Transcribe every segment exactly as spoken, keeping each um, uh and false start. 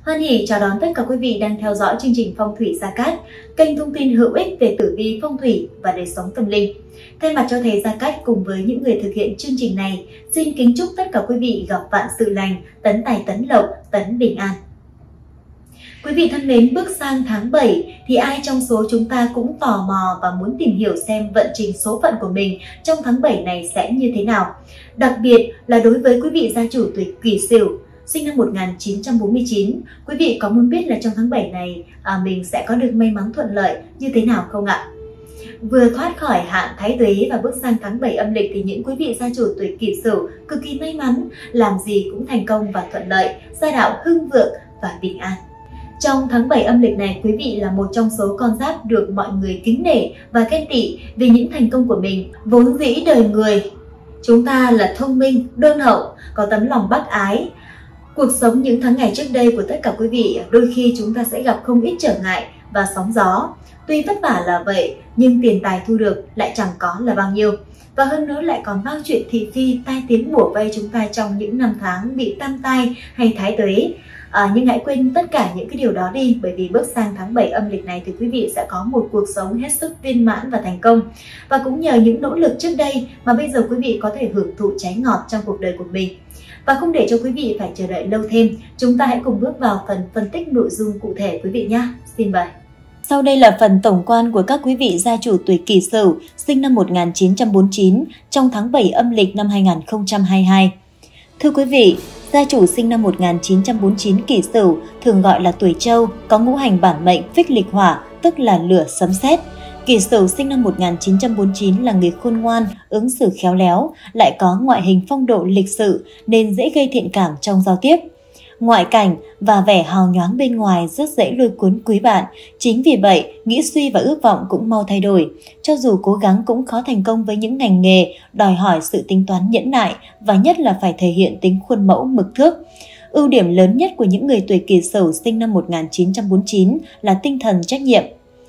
Hoan hỉ chào đón tất cả quý vị đang theo dõi chương trình Phong thủy Gia Cát, kênh thông tin hữu ích về tử vi phong thủy và đời sống tâm linh. Thay mặt cho thầy Gia Cát cùng với những người thực hiện chương trình này, xin kính chúc tất cả quý vị gặp vạn sự lành, tấn tài tấn lộc, tấn bình an. Quý vị thân mến, bước sang tháng bảy thì ai trong số chúng ta cũng tò mò và muốn tìm hiểu xem vận trình số phận của mình trong tháng bảy này sẽ như thế nào. Đặc biệt là đối với quý vị gia chủ tuổi Kỷ Sửu sinh năm một nghìn chín trăm bốn mươi chín, quý vị có muốn biết là trong tháng bảy này à, mình sẽ có được may mắn thuận lợi như thế nào không ạ? Vừa thoát khỏi hạn Thái Tuế và bước sang tháng bảy âm lịch thì những quý vị gia chủ tuổi Kỷ Sửu cực kỳ may mắn, làm gì cũng thành công và thuận lợi, gia đạo hưng vượng và bình an. Trong tháng bảy âm lịch này, quý vị là một trong số con giáp được mọi người kính nể và ghen tị vì những thành công của mình. Vốn dĩ đời người chúng ta là thông minh, đôn hậu, có tấm lòng bác ái. Cuộc sống những tháng ngày trước đây của tất cả quý vị đôi khi chúng ta sẽ gặp không ít trở ngại và sóng gió. Tuy vất vả là vậy nhưng tiền tài thu được lại chẳng có là bao nhiêu. Và hơn nữa lại còn bao chuyện thị phi, tai tiếng bủa vây chúng ta trong những năm tháng bị tam tai hay thái tuế. À, nhưng hãy quên tất cả những cái điều đó đi, bởi vì bước sang tháng bảy âm lịch này thì quý vị sẽ có một cuộc sống hết sức viên mãn và thành công. Và cũng nhờ những nỗ lực trước đây mà bây giờ quý vị có thể hưởng thụ trái ngọt trong cuộc đời của mình. Và không để cho quý vị phải chờ đợi lâu thêm, chúng ta hãy cùng bước vào phần phân tích nội dung cụ thể quý vị nhé. Xin mời. Sau đây là phần tổng quan của các quý vị gia chủ tuổi Kỷ Sửu sinh năm một nghìn chín trăm bốn mươi chín trong tháng bảy âm lịch năm hai nghìn không trăm hai mươi hai. Thưa quý vị, gia chủ sinh năm một nghìn chín trăm bốn mươi chín Kỷ Sửu thường gọi là tuổi Trâu, có ngũ hành bản mệnh phích lịch hỏa, tức là lửa sấm sét. Kỷ Sửu sinh năm một nghìn chín trăm bốn mươi chín là người khôn ngoan, ứng xử khéo léo, lại có ngoại hình phong độ lịch sự nên dễ gây thiện cảm trong giao tiếp. Ngoại cảnh và vẻ hào nhoáng bên ngoài rất dễ lôi cuốn quý bạn, chính vì vậy nghĩ suy và ước vọng cũng mau thay đổi. Cho dù cố gắng cũng khó thành công với những ngành nghề đòi hỏi sự tính toán nhẫn nại và nhất là phải thể hiện tính khuôn mẫu mực thước. Ưu điểm lớn nhất của những người tuổi Kỷ Sửu sinh năm một nghìn chín trăm bốn mươi chín là tinh thần trách nhiệm.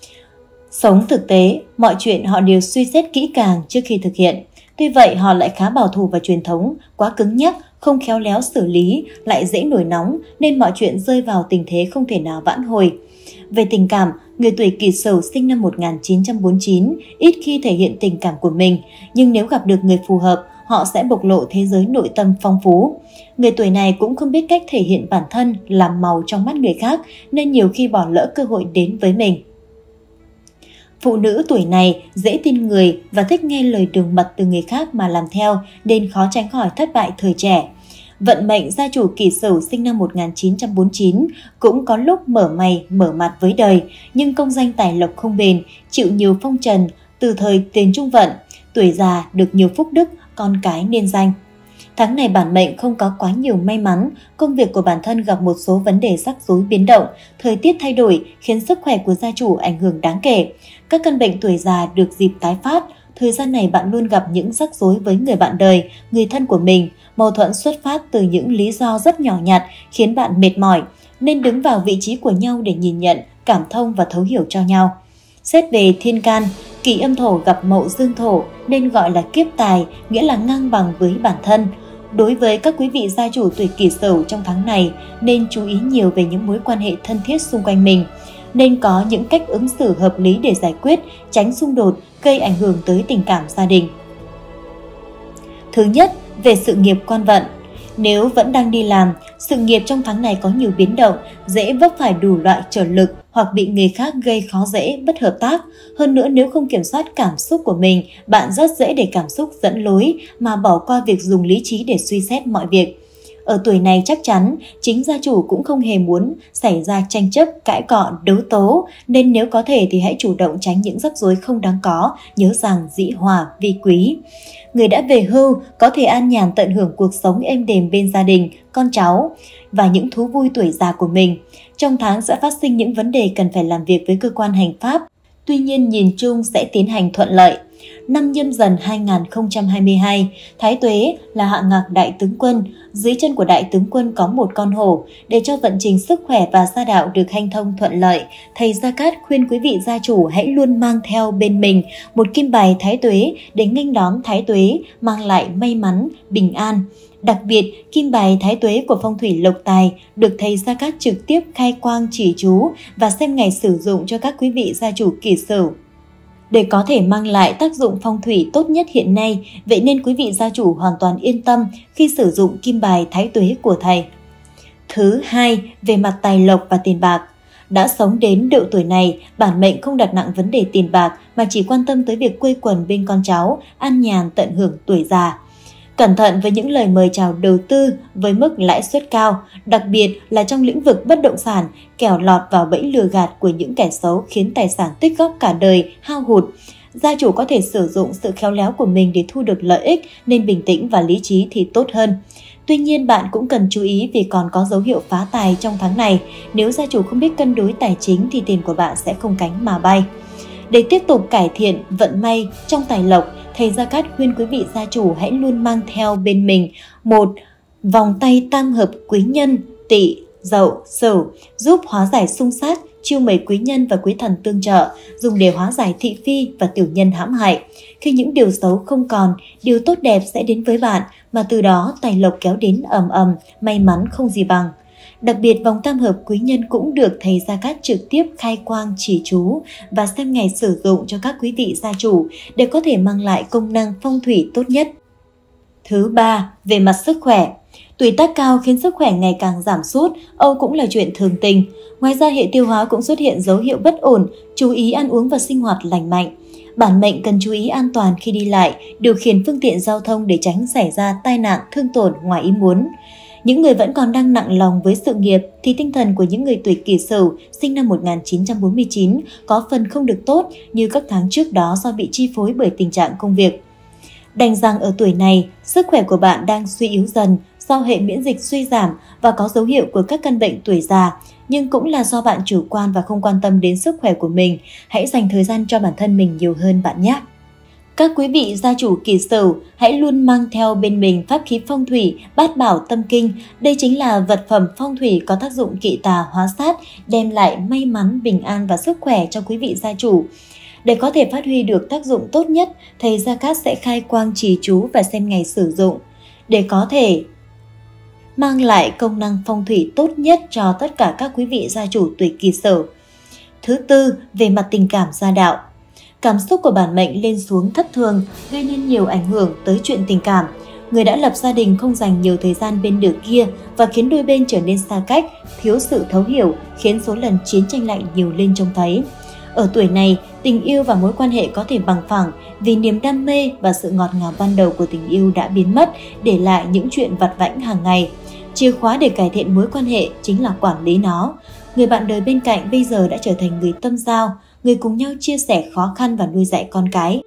Sống thực tế, mọi chuyện họ đều suy xét kỹ càng trước khi thực hiện. Tuy vậy họ lại khá bảo thủ và truyền thống, quá cứng nhắc, không khéo léo xử lý, lại dễ nổi nóng nên mọi chuyện rơi vào tình thế không thể nào vãn hồi. Về tình cảm, người tuổi Kỷ Sửu sinh năm một nghìn chín trăm bốn mươi chín ít khi thể hiện tình cảm của mình, nhưng nếu gặp được người phù hợp, họ sẽ bộc lộ thế giới nội tâm phong phú. Người tuổi này cũng không biết cách thể hiện bản thân, làm màu trong mắt người khác nên nhiều khi bỏ lỡ cơ hội đến với mình. Phụ nữ tuổi này dễ tin người và thích nghe lời đường mật từ người khác mà làm theo nên khó tránh khỏi thất bại thời trẻ. Vận mệnh gia chủ Kỷ Sửu sinh năm một nghìn chín trăm bốn mươi chín cũng có lúc mở mày mở mặt với đời, nhưng công danh tài lộc không bền, chịu nhiều phong trần từ thời tiền trung vận, tuổi già được nhiều phúc đức, con cái nên danh. Tháng này bản mệnh không có quá nhiều may mắn, công việc của bản thân gặp một số vấn đề rắc rối biến động, thời tiết thay đổi khiến sức khỏe của gia chủ ảnh hưởng đáng kể. Các căn bệnh tuổi già được dịp tái phát, thời gian này bạn luôn gặp những rắc rối với người bạn đời, người thân của mình, mâu thuẫn xuất phát từ những lý do rất nhỏ nhặt khiến bạn mệt mỏi, nên đứng vào vị trí của nhau để nhìn nhận, cảm thông và thấu hiểu cho nhau. Xét về thiên can, Kỷ Âm Thổ gặp Mậu Dương Thổ nên gọi là kiếp tài, nghĩa là ngang bằng với bản thân. Đối với các quý vị gia chủ tuổi Kỷ Sửu trong tháng này nên chú ý nhiều về những mối quan hệ thân thiết xung quanh mình, nên có những cách ứng xử hợp lý để giải quyết, tránh xung đột gây ảnh hưởng tới tình cảm gia đình. Thứ nhất, về sự nghiệp quan vận. Nếu vẫn đang đi làm, sự nghiệp trong tháng này có nhiều biến động, dễ vấp phải đủ loại trở lực hoặc bị người khác gây khó dễ, bất hợp tác. Hơn nữa nếu không kiểm soát cảm xúc của mình, bạn rất dễ để cảm xúc dẫn lối mà bỏ qua việc dùng lý trí để suy xét mọi việc. Ở tuổi này chắc chắn, chính gia chủ cũng không hề muốn xảy ra tranh chấp, cãi cọ, đấu tố, nên nếu có thể thì hãy chủ động tránh những rắc rối không đáng có, nhớ rằng dĩ hòa vi quý. Người đã về hưu có thể an nhàn tận hưởng cuộc sống êm đềm bên gia đình, con cháu và những thú vui tuổi già của mình. Trong tháng sẽ phát sinh những vấn đề cần phải làm việc với cơ quan hành pháp, tuy nhiên nhìn chung sẽ tiến hành thuận lợi. Năm Nhâm Dần hai nghìn không trăm hai mươi hai, Thái Tuế là hạ ngạc đại tướng quân, dưới chân của đại tướng quân có một con hổ. Để cho vận trình sức khỏe và gia đạo được hanh thông thuận lợi, thầy Gia Cát khuyên quý vị gia chủ hãy luôn mang theo bên mình một kim bài Thái Tuế để nghênh đón Thái Tuế mang lại may mắn, bình an. Đặc biệt, kim bài thái tuế của phong thủy lộc tài được thầy Gia Cát trực tiếp khai quang chỉ chú và xem ngày sử dụng cho các quý vị gia chủ Kỷ Sửu. Để có thể mang lại tác dụng phong thủy tốt nhất hiện nay, vậy nên quý vị gia chủ hoàn toàn yên tâm khi sử dụng kim bài thái tuế của thầy. Thứ hai, về mặt tài lộc và tiền bạc. Đã sống đến độ tuổi này, bản mệnh không đặt nặng vấn đề tiền bạc mà chỉ quan tâm tới việc quây quần bên con cháu, an nhàn tận hưởng tuổi già. Cẩn thận với những lời mời chào đầu tư với mức lãi suất cao, đặc biệt là trong lĩnh vực bất động sản, kẻo lọt vào bẫy lừa gạt của những kẻ xấu khiến tài sản tích góp cả đời hao hụt. Gia chủ có thể sử dụng sự khéo léo của mình để thu được lợi ích nên bình tĩnh và lý trí thì tốt hơn. Tuy nhiên bạn cũng cần chú ý vì còn có dấu hiệu phá tài trong tháng này. Nếu gia chủ không biết cân đối tài chính thì tiền của bạn sẽ không cánh mà bay. Để tiếp tục cải thiện vận may trong tài lộc, thầy Gia Cát khuyên quý vị gia chủ hãy luôn mang theo bên mình một vòng tay tam hợp quý nhân Tỵ, Dậu, Sửu giúp hóa giải xung sát, chiêu mời quý nhân và quý thần tương trợ, dùng để hóa giải thị phi và tiểu nhân hãm hại. Khi những điều xấu không còn, điều tốt đẹp sẽ đến với bạn, mà từ đó tài lộc kéo đến ầm ầm, may mắn không gì bằng. Đặc biệt, vòng tam hợp quý nhân cũng được thầy Gia Cát trực tiếp khai quang chỉ chú và xem ngày sử dụng cho các quý vị gia chủ để có thể mang lại công năng phong thủy tốt nhất. Thứ ba, về mặt sức khỏe. Tuổi tác cao khiến sức khỏe ngày càng giảm sút, âu cũng là chuyện thường tình. Ngoài ra, hệ tiêu hóa cũng xuất hiện dấu hiệu bất ổn, chú ý ăn uống và sinh hoạt lành mạnh. Bản mệnh cần chú ý an toàn khi đi lại, điều khiển phương tiện giao thông để tránh xảy ra tai nạn, thương tổn ngoài ý muốn. Những người vẫn còn đang nặng lòng với sự nghiệp thì tinh thần của những người tuổi Kỷ Sửu sinh năm một nghìn chín trăm bốn mươi chín có phần không được tốt như các tháng trước đó do bị chi phối bởi tình trạng công việc. Đành rằng ở tuổi này, sức khỏe của bạn đang suy yếu dần do hệ miễn dịch suy giảm và có dấu hiệu của các căn bệnh tuổi già, nhưng cũng là do bạn chủ quan và không quan tâm đến sức khỏe của mình. Hãy dành thời gian cho bản thân mình nhiều hơn bạn nhé! Các quý vị gia chủ Kỷ Sửu hãy luôn mang theo bên mình pháp khí phong thủy Bát Bảo Tâm Kinh. Đây chính là vật phẩm phong thủy có tác dụng kỵ tà hóa sát, đem lại may mắn, bình an và sức khỏe cho quý vị gia chủ. Để có thể phát huy được tác dụng tốt nhất, thầy Gia Cát sẽ khai quang chỉ chú và xem ngày sử dụng để có thể mang lại công năng phong thủy tốt nhất cho tất cả các quý vị gia chủ tuổi Kỷ Sửu. Thứ tư, về mặt tình cảm gia đạo. Cảm xúc của bản mệnh lên xuống thất thường gây nên nhiều ảnh hưởng tới chuyện tình cảm. Người đã lập gia đình không dành nhiều thời gian bên nửa kia và khiến đôi bên trở nên xa cách, thiếu sự thấu hiểu, khiến số lần chiến tranh lạnh nhiều lên trông thấy. Ở tuổi này, tình yêu và mối quan hệ có thể bằng phẳng vì niềm đam mê và sự ngọt ngào ban đầu của tình yêu đã biến mất, để lại những chuyện vặt vãnh hàng ngày. Chìa khóa để cải thiện mối quan hệ chính là quản lý nó. Người bạn đời bên cạnh bây giờ đã trở thành người tâm giao, người cùng nhau chia sẻ khó khăn và nuôi dạy con cái.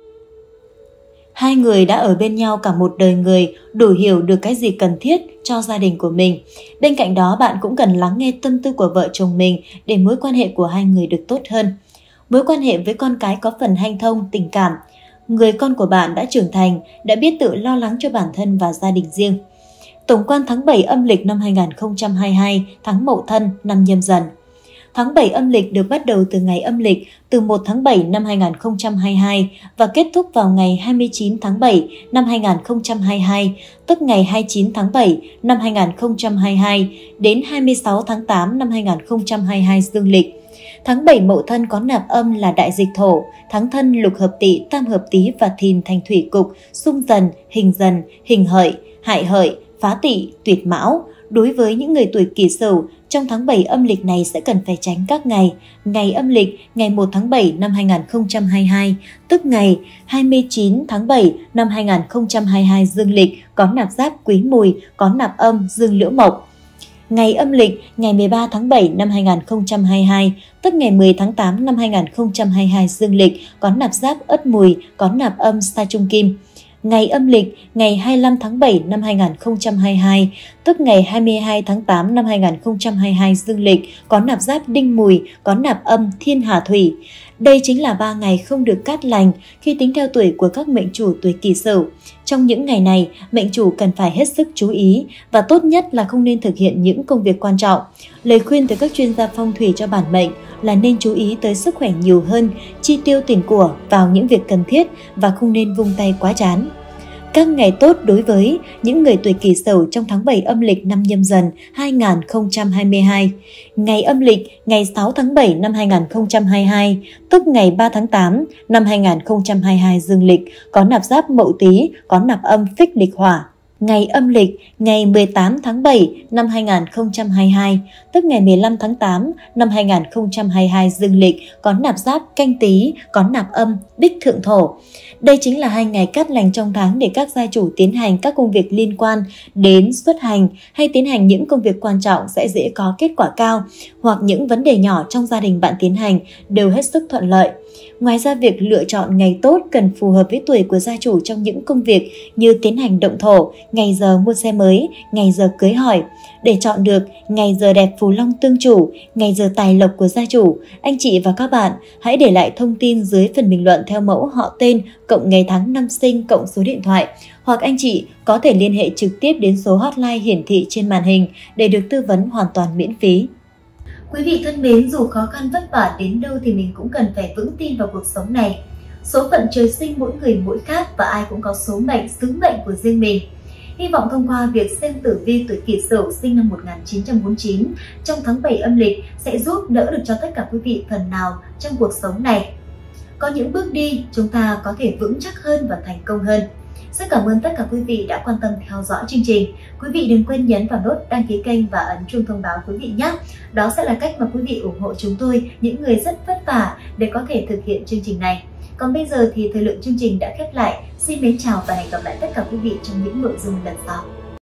Hai người đã ở bên nhau cả một đời người, đủ hiểu được cái gì cần thiết cho gia đình của mình. Bên cạnh đó, bạn cũng cần lắng nghe tâm tư của vợ chồng mình để mối quan hệ của hai người được tốt hơn. Mối quan hệ với con cái có phần hanh thông, tình cảm. Người con của bạn đã trưởng thành, đã biết tự lo lắng cho bản thân và gia đình riêng. Tổng quan tháng bảy âm lịch năm hai nghìn không trăm hai mươi hai, tháng Mậu Thân năm Nhâm Dần. Tháng bảy âm lịch được bắt đầu từ ngày âm lịch từ một tháng bảy năm hai nghìn không trăm hai mươi hai và kết thúc vào ngày hai mươi chín tháng bảy năm hai nghìn không trăm hai mươi hai, tức ngày hai mươi chín tháng bảy năm hai nghìn không trăm hai mươi hai đến hai mươi sáu tháng tám năm hai nghìn không trăm hai mươi hai dương lịch. Tháng bảy Mậu Thân có nạp âm là đại dịch thổ, tháng Thân lục hợp Tỵ, tam hợp Tý và Thìn thành thủy cục, xung Dần, hình Dần, hình Hợi, hại Hợi, phá Tỵ, tuyệt Mão. Đối với những người tuổi Kỷ Sửu, trong tháng bảy âm lịch này sẽ cần phải tránh các ngày. Ngày âm lịch ngày một tháng bảy năm hai nghìn không trăm hai mươi hai, tức ngày hai mươi chín tháng bảy năm hai nghìn không trăm hai mươi hai dương lịch có nạp giáp Quý Mùi, có nạp âm Dương Liễu Mộc. Ngày âm lịch ngày mười ba tháng bảy năm hai nghìn không trăm hai mươi hai, tức ngày mười tháng tám năm hai nghìn không trăm hai mươi hai dương lịch có nạp giáp Ất Mùi, có nạp âm Sa Trung Kim. Ngày âm lịch ngày hai mươi lăm tháng bảy năm hai nghìn không trăm hai mươi hai, tức ngày hai mươi hai tháng tám năm hai nghìn không trăm hai mươi hai dương lịch có nạp giáp Đinh Mùi, có nạp âm Thiên Hà Thủy. Đây chính là ba ngày không được cát lành khi tính theo tuổi của các mệnh chủ tuổi Kỷ Sửu. Trong những ngày này, mệnh chủ cần phải hết sức chú ý và tốt nhất là không nên thực hiện những công việc quan trọng. Lời khuyên từ các chuyên gia phong thủy cho bản mệnh là nên chú ý tới sức khỏe nhiều hơn, chi tiêu tiền của vào những việc cần thiết và không nên vung tay quá chán. Các ngày tốt đối với những người tuổi Kỷ Sửu trong tháng bảy âm lịch năm Nhâm Dần hai nghìn không trăm hai mươi hai. Ngày âm lịch ngày sáu tháng bảy năm hai nghìn không trăm hai mươi hai, tức ngày ba tháng tám năm hai nghìn không trăm hai mươi hai dương lịch, có nạp giáp Mậu Tý, có nạp âm Phích lịch Hỏa. Ngày âm lịch ngày mười tám tháng bảy năm hai nghìn không trăm hai mươi hai, tức ngày mười lăm tháng tám năm hai nghìn không trăm hai mươi hai dương lịch, có nạp giáp Canh Tý, có nạp âm Bích Thượng Thổ. Đây chính là hai ngày cát lành trong tháng để các gia chủ tiến hành các công việc liên quan đến xuất hành hay tiến hành những công việc quan trọng sẽ dễ có kết quả cao, hoặc những vấn đề nhỏ trong gia đình bạn tiến hành đều hết sức thuận lợi. Ngoài ra, việc lựa chọn ngày tốt cần phù hợp với tuổi của gia chủ trong những công việc như tiến hành động thổ, ngày giờ mua xe mới, ngày giờ cưới hỏi. Để chọn được ngày giờ đẹp phù long tương chủ, ngày giờ tài lộc của gia chủ, anh chị và các bạn hãy để lại thông tin dưới phần bình luận theo mẫu họ tên, cộng ngày tháng năm sinh, cộng số điện thoại. Hoặc anh chị có thể liên hệ trực tiếp đến số hotline hiển thị trên màn hình để được tư vấn hoàn toàn miễn phí. Quý vị thân mến, dù khó khăn vất vả đến đâu thì mình cũng cần phải vững tin vào cuộc sống này. Số phận trời sinh mỗi người mỗi khác và ai cũng có số mệnh, sứ mệnh của riêng mình. Hy vọng thông qua việc xem tử vi tuổi Kỷ Sửu sinh năm một nghìn chín trăm bốn mươi chín trong tháng bảy âm lịch sẽ giúp đỡ được cho tất cả quý vị phần nào trong cuộc sống này. Có những bước đi chúng ta có thể vững chắc hơn và thành công hơn. Rất cảm ơn tất cả quý vị đã quan tâm theo dõi chương trình. Quý vị đừng quên nhấn vào nút đăng ký kênh và ấn chuông thông báo quý vị nhé. Đó sẽ là cách mà quý vị ủng hộ chúng tôi, những người rất vất vả để có thể thực hiện chương trình này. Còn bây giờ thì thời lượng chương trình đã khép lại. Xin mến chào và hẹn gặp lại tất cả quý vị trong những nội dung lần sau.